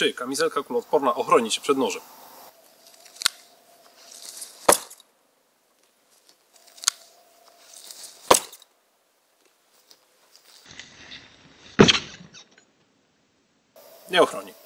Czy kamizelka kuloodporna ochroni Cię przed nożem? Nie ochroni.